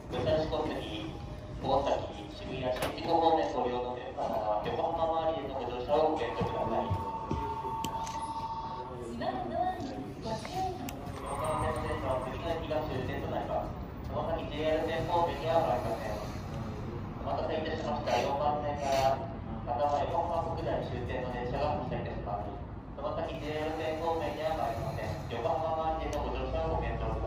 武蔵小杉、大崎、渋谷、新宿方面ご利用のメンバーなら横浜周りへのご乗車をご検討ください。 今のドアにご注意。 横浜線の電車は次の駅が終点となります。その先 JR 線方面には参りません。お待たせいたしました。4番線から片側横浜国大終点の電車が発車いたします。その先 JR 線方面には参りません。横浜周りへのご乗車をご検討ください。